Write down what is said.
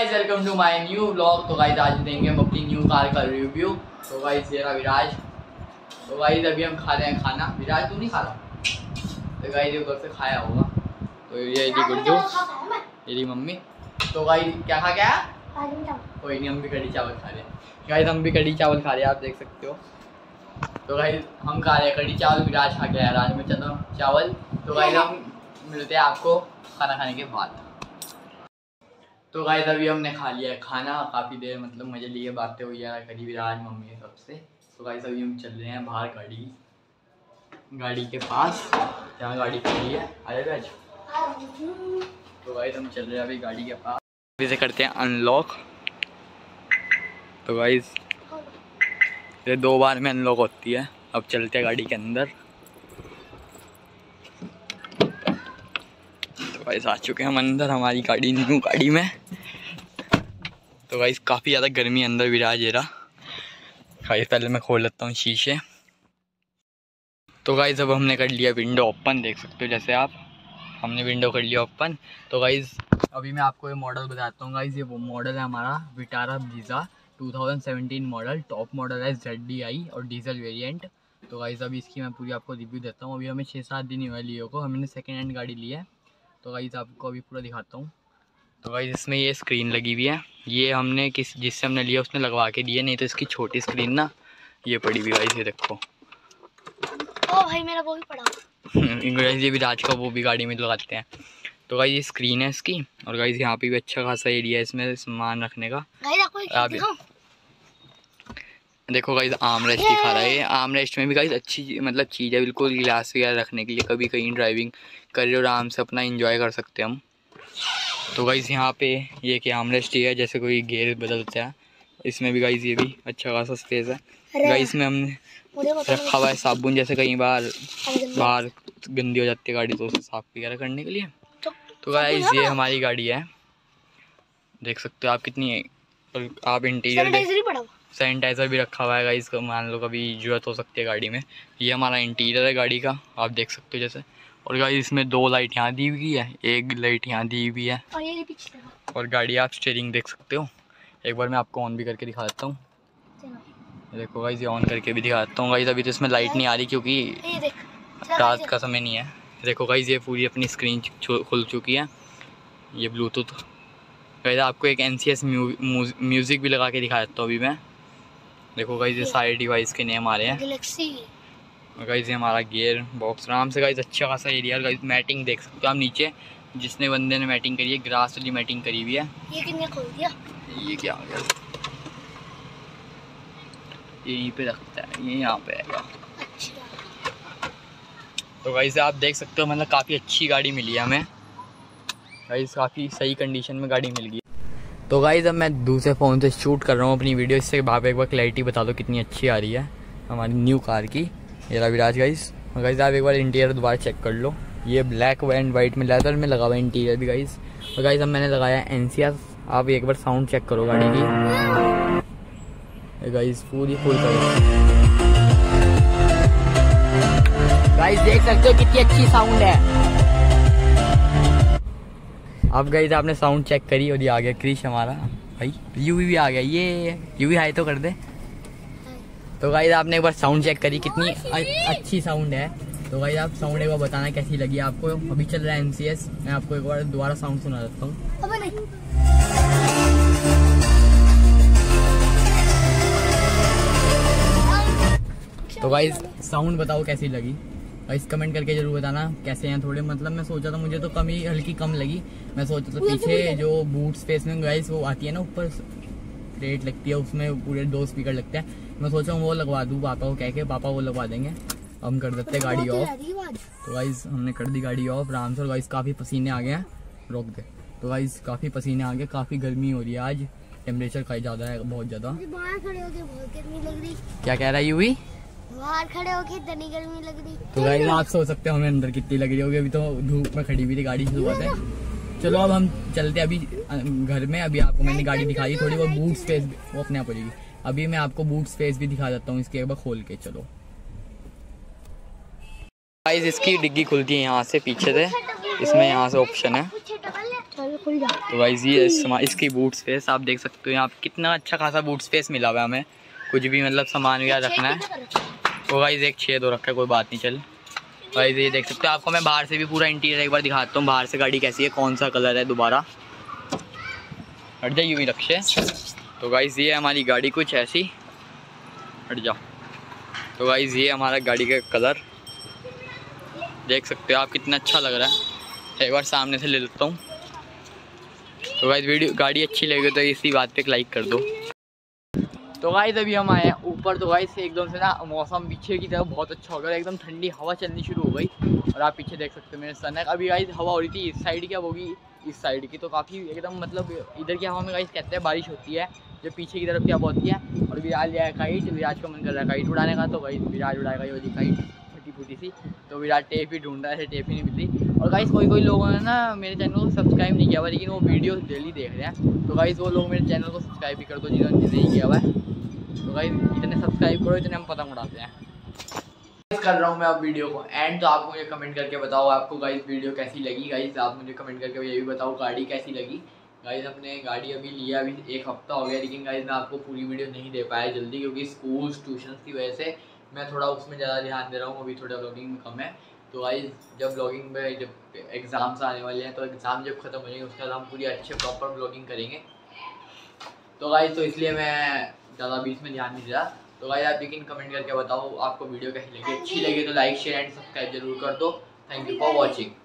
Welcome to my new vlog. तो guys आज देंगे हम अपनी न्यू कार का रिव्यू। तो गाइस ये रहा विराज। तो गाइस अभी हम खा रहे हैं खाना। विराज तू नहीं खा रहा? तो गाइस ये घर से खाया होगा। तो ये जी गुड्डू, मेरी मम्मी। तो गाइस क्या खा गया? कोई नहीं, हम भी कढ़ी चावल खा रहे हैं। गाइस हम भी कढ़ी चावल खा रहे हैं, आप देख सकते हो। तो गाइस हम खा रहे हैं कढ़ी चावल, विराज खा गया है राजमा चावल। तो गाइस हम मिलते हैं आपको खाना खाने के बाद। तो गाइस अभी हमने खा लिया है खाना, काफ़ी देर मतलब मज़े लिए, बातें हुई है करीब विराज मम्मी सबसे। तो गाइस अभी हम चल रहे हैं बाहर गाड़ी के पास, जहाँ गाड़ी खड़ी है। आया विराज। तो गाइस हम चल रहे हैं अभी गाड़ी के पास, अभी से करते हैं अनलॉक। तो गाइस ये 2 बार में अनलॉक होती है। अब चलते हैं गाड़ी के अंदर। तो गाइस आ चुके हैं हम अंदर हमारी गाड़ी, न्यू गाड़ी में। तो गाइस काफ़ी ज़्यादा गर्मी अंदर विराज रहा। गाइस पहले मैं खोल लेता हूँ शीशे। तो गाइस अब हमने कर लिया विंडो ओपन, देख सकते हो जैसे आप, हमने विंडो कर लिया ओपन। तो गाइस अभी मैं आपको ये मॉडल बताता हूँ। गाइस ये वो मॉडल है हमारा Vitara Brezza 2017 model, top model है ZDI और डीजल वेरिएंट। तो गाइस अभी इसकी मैं पूरी आपको रिव्यू देता हूँ। अभी हमें 6-7 दिन हुए लिए को, हमने सेकेंड हैंड गाड़ी ली है। तो गाइस आपको अभी पूरा दिखाता हूँ। तो गाइस इसमें ये स्क्रीन लगी हुई है, ये हमने जिससे हमने लिया उसने लगवा के दी है, नहीं तो इसकी छोटी स्क्रीन ना ये पड़ी हुई। गाइस ये देखो, ओ भाई मेरा वो भी पड़ा। ये भी राज का वो भी गाड़ी में लगाते हैं। तो गाइस ये स्क्रीन है इसकी, और गाइस यहाँ पे भी अच्छा खासा एरिया है इसमें सामान रखने का। देखो गाइस आर्म रेस्ट दिखा रहा है। आर्म रेस्ट में भी गाइस अच्छी मतलब चीज़ है, बिल्कुल ग्लास वगैरह रखने के लिए, कभी कहीं ड्राइविंग कर रहे हो आराम से अपना इंजॉय कर सकते हैं हम। तो गाइस यहाँ पे ये कि आर्म रेस्ट ही है, जैसे कोई गेयर बदलता है। इसमें भी गाइस ये भी अच्छा खासा स्पेस है। गाइस में हमने रखा हुआ है साबुन, जैसे कई बार बाहर गंदी हो जाती है गाड़ी तो उसे साफ वगैरह करने के लिए। तो गाइस ये हमारी गाड़ी है, देख सकते हो आप कितनी है। और आप इंटीरियर सैनिटाइज़र भी रखा हुआ है गाइस, को मान लो कभी जरूरत हो सकती है गाड़ी में। ये हमारा इंटीरियर है गाड़ी का, आप देख सकते हो जैसे। और गाइस इसमें 2 लाइट यहाँ दी हुई है, 1 लाइट यहाँ दी हुई है। और गाड़ी आप स्टीयरिंग देख सकते हो। एक बार मैं आपको ऑन भी करके दिखा देता हूँ। देखो गाइस ये ऑन करके भी दिखा देता हूँ। गाइस अभी तो इसमें लाइट नहीं आ रही क्योंकि रात का समय नहीं है। देखो गाइस ये पूरी अपनी स्क्रीन खुल चुकी है। ये ब्लूटूथ गाइस आपको एक NCS म्यूज़िक भी लगा के दिखा देता हूँ अभी मैं। देखो गाइस ये सारे डिवाइस के नेम आ रहे हैं। और गाइस ये हमारा गियर बॉक्स आराम से गाइस अच्छा खासा एरिया। गाइस मैटिंग देख सकते हो आप नीचे, जिसने बंदे ने मैटिंग करी है, ग्रास वाली मैटिंग करी हुई है। ये किसने खोल दिया? ये क्या आ गया? यहीं पे रखता है, ये यहाँ पे आएगा। अच्छा। तो गाइस आप देख सकते हो मतलब काफ़ी अच्छी गाड़ी मिली है हमें। गाइस काफ़ी सही कंडीशन में गाड़ी मिल गई। तो गाइस अब मैं दूसरे फ़ोन से शूट कर रहा हूँ अपनी वीडियो, इससे आप एक बार क्लैरिटी बता दो कितनी अच्छी आ रही है हमारी न्यू कार की। ये रहा विराज गाइस। और गाइस आप एक बार इंटीरियर दोबारा चेक कर लो। ये ब्लैक एंड वाइट में लेदर में लगा हुआ है इंटीरियर भी गाइस। और गाइस अब मैंने लगाया NCS, आप एक बार साउंड चेक करो गाड़ी की। गाइस पूरी फुल गाइस देख सकते हो कितनी अच्छी साउंड है। अब गाइस आपने साउंड चेक करी और ये आ गया क्रिश हमारा भाई, यूवी भी आ गया। ये यूवी हाई तो कर दे। तो गाइस आपने एक बार साउंड चेक करी कितनी अच्छी साउंड है। तो गाइस आप साउंड एक बार बताना कैसी लगी आपको। अभी चल रहा है NCS, मैं आपको एक बार दोबारा साउंड सुना देता हूँ। तो गाइस साउंड बताओ कैसी लगी, गाइस कमेंट करके जरूर बताना कैसे हैं थोड़े। मतलब मैं सोचा था, मुझे तो कम ही हल्की कम लगी। मैं सोचा था पीछे जो बूट स्पेस में गाइस वो आती है ना, ऊपर प्लेट लगती है, उसमें पूरे 2 स्पीकर लगते हैं। मैं सोचा हूँ वो लगवा दूँ पापा को कह के, पापा वो लगवा देंगे। हम कर देते हैं गाड़ी ऑफ। तो गाइस हमने कर दी गाड़ी ऑफ आराम से। गाइस काफ़ी पसीने आ गए हैं, रोक दे। तो गाइस काफ़ी पसीने आ गए, काफ़ी गर्मी हो रही है आज, टेम्परेचर काफ़ी ज़्यादा है, बहुत ज़्यादा। बाहर खड़े होके बहुत गर्मी लग रही। क्या कह रहा है यूवी? बाहर खड़े होके इतनी गर्मी लग रही। तो गाइस आप सोच सकते हो हमें अंदर कितनी लग रही होगी। अभी तो धूप में खड़ी हुई थी गाड़ी शुरुआत है। चलो अब हम चलते अभी घर में। अभी आपको मैंने गाड़ी दिखाई थोड़ी बहुत बूट स्पेस वो अपने आप हो जाएगी। अभी मैं आपको बूट स्पेस भी दिखा देता हूँ इसके एक बार खोल के। चलो गाइस इसकी डिग्गी खुलती है यहाँ से पीछे से, इसमें यहाँ से ऑप्शन है। खुल जा। तो गाइस ये इसकी बूट स्पेस आप देख सकते हो, यहाँ पे कितना अच्छा खासा बूट स्पेस मिला हुआ है हमें, कुछ भी मतलब सामान वगैरह रखना है। तो गाइस एक छेद हो रखा है, कोई बात नहीं, चल गाइस ये देख सकते हो। आपको मैं बाहर से भी पूरा इंटीरियर एक बार दिखाता हूँ, बाहर से गाड़ी कैसी है, कौन सा कलर है। दोबारा हट जाइए भी रक्षे। तो गाइस ये हमारी गाड़ी कुछ ऐसी, हट जाओ। तो गाइस ये हमारा गाड़ी का कलर देख सकते हो आप, कितना अच्छा लग रहा है। एक बार सामने से ले लेता हूँ। तो गाइस वीडियो गाड़ी अच्छी लगी तो इसी बात पे एक लाइक कर दो। तो गाइस अभी हम आए हैं ऊपर। तो गाइस एकदम से ना मौसम पीछे की तरफ बहुत अच्छा हो गया, एकदम ठंडी हवा चलनी शुरू हो गई। और आप पीछे देख सकते हो मेरे सन है। अभी गाइस हवा हो रही थी इस साइड की, अब होगी इस साइड की। तो काफ़ी एकदम मतलब इधर की हवा में गाइस कहते हैं बारिश होती है, जो पीछे की तरफ की हवा होती है। और विराज लिया है काइट, विराज का मन कर रहा है काइट उड़ाने का। तो गाइस विराज उड़ाएगा ये वाली काइट फटी फूटी सी। तो विराज टेप ही ढूंढ रहा है, टेप ही नहीं मिलती। और गाइस कोई लोगों ने ना मेरे चैनल को सब्सक्राइब नहीं किया हुआ, लेकिन वो वीडियो डेली देख रहे हैं। तो गाइस वो लोग मेरे चैनल को सब्सक्राइब भी कर दो जिन्होंने नहीं किया हुआ है। तो गाइस इतने सब्सक्राइब करो, इतने हम पतंग उड़ाते हैं। कर रहा हूँ मैं अब वीडियो को एंड। तो आप मुझे कमेंट करके बताओ आपको गाइस वीडियो कैसी लगी। गाइस आप मुझे कमेंट करके ये भी बताओ गाड़ी कैसी लगी। गाइस अपने गाड़ी अभी लिया अभी 1 हफ्ता हो गया, लेकिन गाइस मैं आपको पूरी वीडियो नहीं दे पाया जल्दी, क्योंकि स्कूल ट्यूशन की वजह से मैं थोड़ा उसमें ज़्यादा ध्यान दे रहा हूँ। अभी थोड़ा ब्लॉगिंग में कम है। तो गाइस जब ब्लॉगिंग में जब एग्ज़ाम्स आने वाले हैं, तो एग्ज़ाम जब ख़त्म हो जाएंगे उसके बाद हम पूरी अच्छे प्रॉपर ब्लॉगिंग करेंगे। तो गाइस तो इसलिए मैं ज़्यादा बीच में ध्यान नहीं दे रहा। तो गाइस आप लेकिन कमेंट करके बताओ आपको वीडियो कैसी लगी। अच्छी लगी तो लाइक शेयर एंड सब्सक्राइब जरूर कर दो। Thank you for watching.